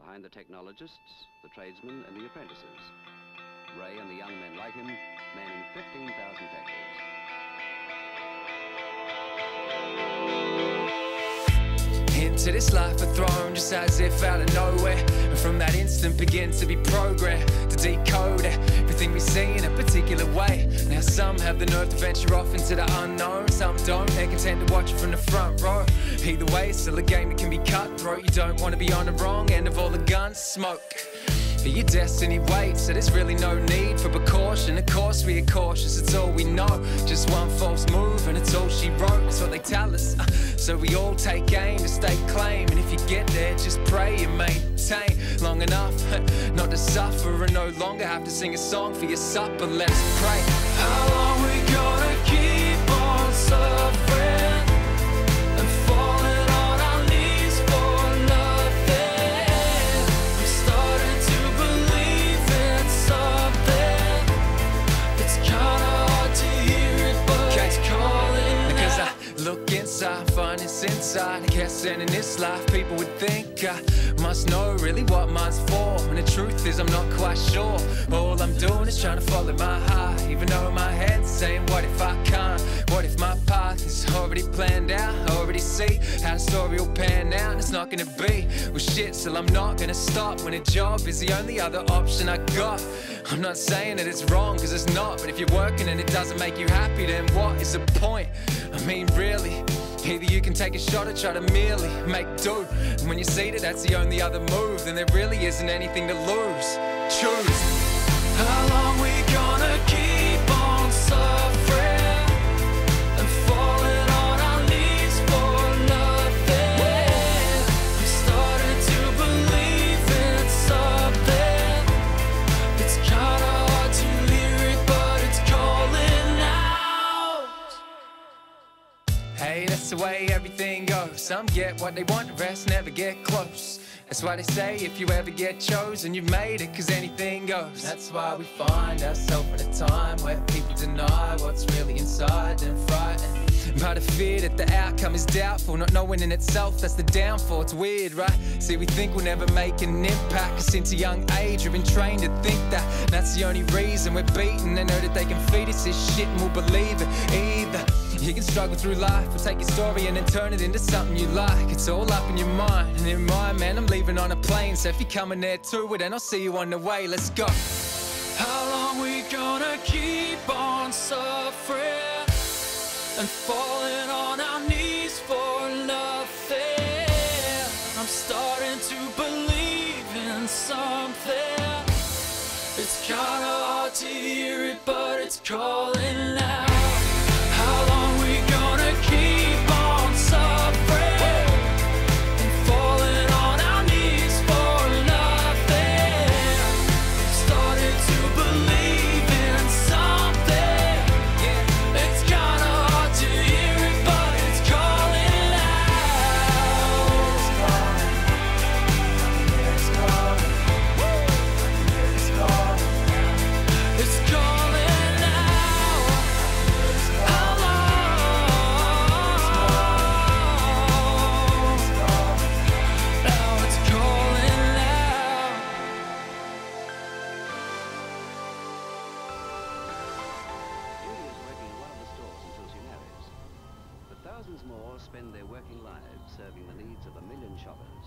behind the technologists, the tradesmen and the apprentices. Ray and the young men like him manning 15,000 hectares. Into this life are thrown just as if out of nowhere, and from that instant begins to be programmed to decode everything we see in a particular way. Now some have the nerve to venture off into the unknown, some don't, they're content to watch it from the front row. Either way, it's still a game that can be cutthroat. You don't want to be on the wrong end of all the gun smoke. But your destiny waits, so there's really no need for precaution. Of course we are cautious, it's all we know. Just one false move and it's all she wrote, that's what they tell us. So we all take aim to stake claim, and if you get there, just pray and maintain long enough not to suffer and no longer have to sing a song for your supper. Let's pray. How long we gonna keep on suffering and falling on our knees for nothing? I'm starting to believe in something. It's kinda hard to hear it, but it's calling. Because I look inside, find it's inside. I guess in this life people would think I must know really what mine's for, and the truth is I'm not quite sure. All I'm doing is trying to follow my heart, even though my head's saying what if I can't? What if my path is already planned out? I already see how the story will pan out, and it's not gonna be well shit, still I'm not gonna stop when a job is the only other option I got. I'm not saying that it's wrong, cause it's not, but if you're working and it doesn't make you happy, then what is the point? I mean really, either you can take a shot or try to merely make do. And when you see that that's the only other move, then there really isn't anything to lose. Choose. How long we gonna keep on suffering and falling on our knees for nothing? I'm starting to believe in something. It's kinda hard to hear it, but it's calling out. Hey, that's the way everything goes. Some get what they want, the rest never get close. That's why they say if you ever get chosen, you've made it, cause anything goes. That's why we find ourselves in a time where people deny what's really inside and frightened by the fear that the outcome is doubtful, not knowing in itself that's the downfall. It's weird, right? See, we think we'll never make an impact, cause since a young age we've been trained to think that that's the only reason we're beaten. They know that they can feed us this shit and we'll believe it. Either you can struggle through life or take your story and then turn it into something you like. It's all up in your mind, and in mine, man, I'm leaving on a plane. So if you're coming there too, well then I'll see you on the way. Let's go. How long we gonna keep on suffering and falling on our knees for nothing? I'm starting to believe in something. It's kinda hard to hear it, but it's calling out. How long we gonna keep on suffering and falling on our knees for nothing? I'm starting to believe in something. It's kinda hard to hear it, but it's calling out. It's calling. It's calling. It's calling. It's calling out. How long? Now it's calling out. Judy is working in one of the stores until she marries. But thousands more spend their working lives serving the needs of 1 million shoppers.